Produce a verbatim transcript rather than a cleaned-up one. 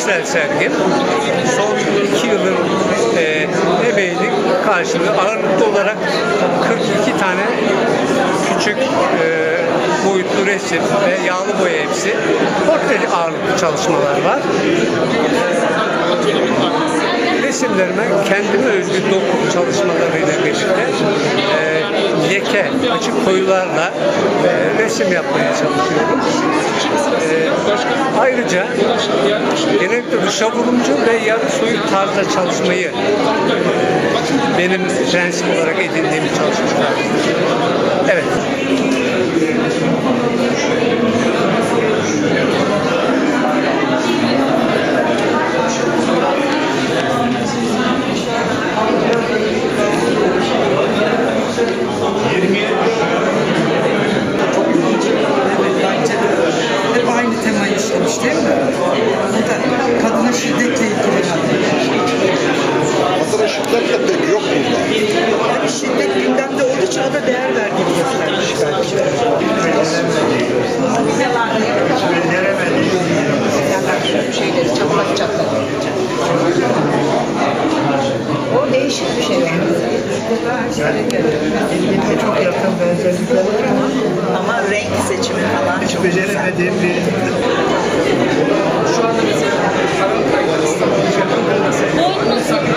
görsel sergim. Son iki yılın e, emeğinin karşılığı ağırlıklı olarak kırk iki tane küçük e, boyutlu resim ve yağlı boya hepsi. Portre ağırlıklı çalışmalar var. Resimlerime kendime özgü doku çalışmalarıyla birlikte e, leke, açık koyularla e, resim yapmaya çalışıyorum. E, ayrıca genellikle dışa vurumcu ve yarı soyut tarzda çalışmayı benim prensip olarak edindiğim çalışmalar. Evet. Hep aynı temayı işlemiş değil mi? Bu da kadına şiddetle ilgili. Kadına şiddet de pek yok burada. Yani şiddet gündemde oldukça da değer verdiğini göstermiş bence. Şeyleri çatlak çatlak. O değişik bir şey. Birbirine çok yakın benzerlikler var ama Ama renk seçimi falan hiç beceremediğim bir... Şu anda mesela